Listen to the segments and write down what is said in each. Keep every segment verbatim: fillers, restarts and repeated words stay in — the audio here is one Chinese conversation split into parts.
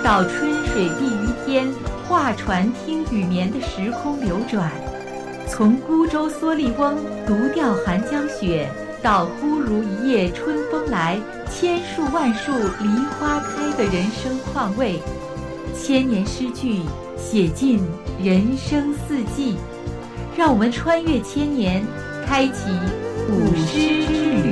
到春水碧于天，画船听雨眠的时空流转，从孤舟蓑笠翁，独钓寒江雪，到忽如一夜春风来，千树万树梨花开的人生况味。千年诗句写尽人生四季，让我们穿越千年，开启古诗之旅。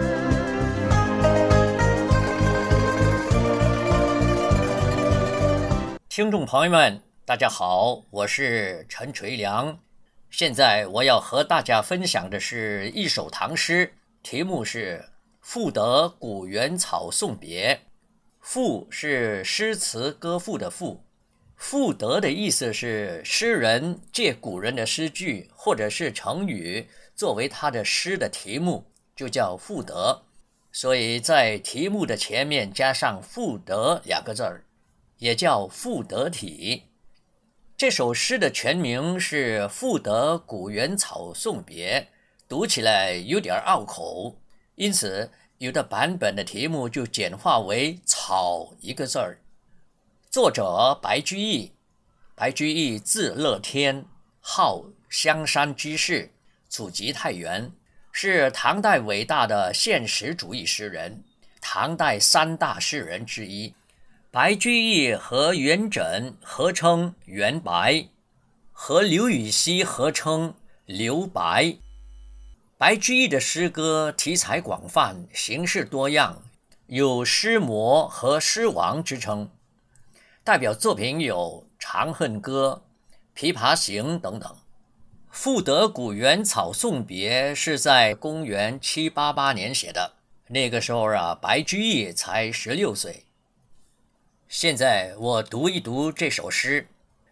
听众朋友们，大家好，我是陈垂良。现在我要和大家分享的是一首唐诗，题目是《赋得古原草送别》。赋是诗词歌赋的赋，赋得的意思是诗人借古人的诗句或者是成语作为他的诗的题目，就叫赋得。所以在题目的前面加上赋得两个字儿，也叫赋得体。这首诗的全名是《赋得古原草送别》，读起来有点拗口，因此有的版本的题目就简化为草一个字儿。作者白居易，白居易字乐天，号香山居士，祖籍太原，是唐代伟大的现实主义诗人，唐代三大诗人之一。白居易和元稹合称元白，和刘禹锡合称刘白。白居易的诗歌题材广泛，形式多样，有诗魔和诗王之称。代表作品有《长恨歌》、《琵琶行》等等。《赋得古原草送别》是在公元七八八年写的，那个时候啊，白居易才十六岁。现在我读一读这首诗。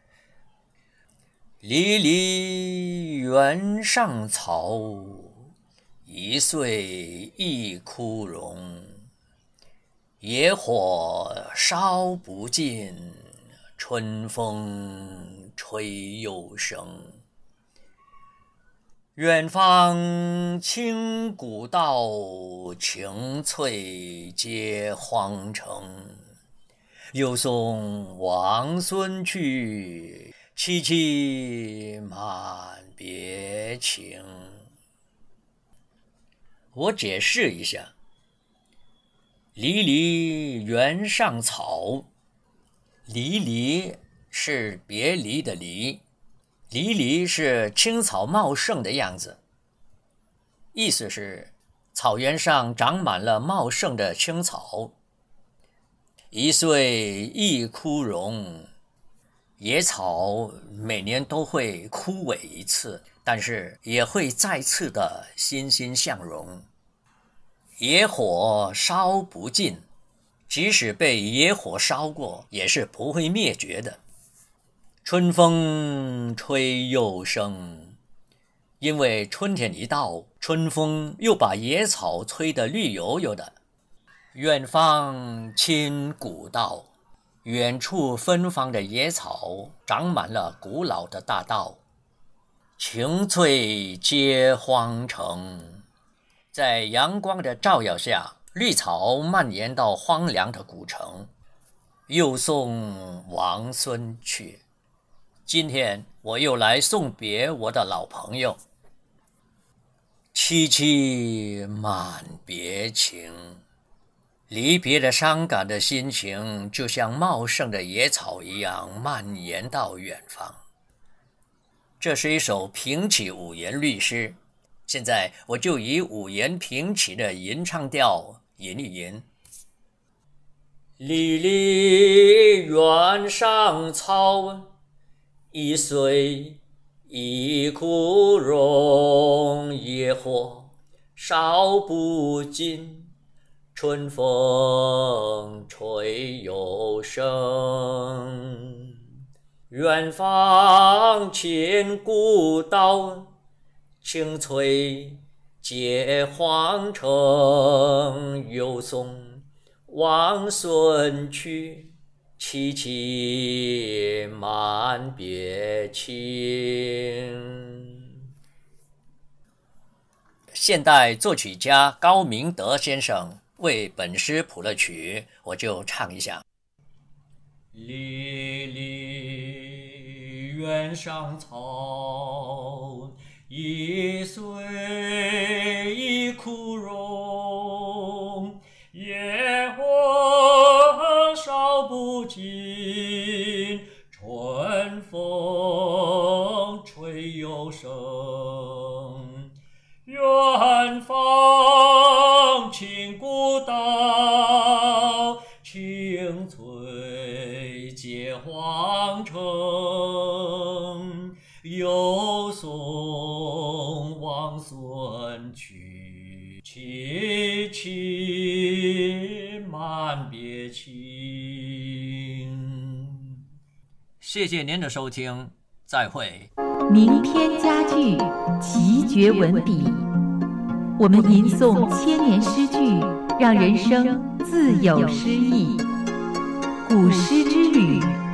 离离原上草，一岁一枯荣。野火烧不尽，春风吹又生。远芳侵古道，晴翠接荒城。又送王孙去，萋萋满别情。我解释一下，离离原上草，离离是别离的离，离离是青草茂盛的样子，意思是草原上长满了茂盛的青草。一岁一枯荣，野草每年都会枯萎一次，但是也会再次的欣欣向荣。野火烧不尽，即使被野火烧过，也是不会灭绝的。春风吹又生，因为春天一到，春风又把野草吹得绿油油的。远芳侵古道，远处芬芳的野草长满了古老的大道。晴翠接荒城，在阳光的照耀下，绿草蔓延到荒凉的古城。又送王孙去，今天我又来送别我的老朋友。萋萋满别情，离别的伤感的心情就像茂盛的野草一样蔓延到远方。这是一首平起五言律诗，现在我就以五言平起的吟唱调吟一吟。离离原上草，一岁一枯荣。野火烧不尽，春风吹又生。远芳侵古道，晴翠接荒城。又送王孙去，萋萋满别情。现代作曲家高明德先生为本诗谱了曲，我就唱一下。 离离原上草，一岁一枯荣。野火烧不尽，春风吹又生。远方秦古道，青翠接皇城。又送王孙去，萋萋满别情。谢谢您的收听，再会。 名篇佳句，奇绝文笔，我们吟诵千年诗句，让人生自有诗意。古诗之旅。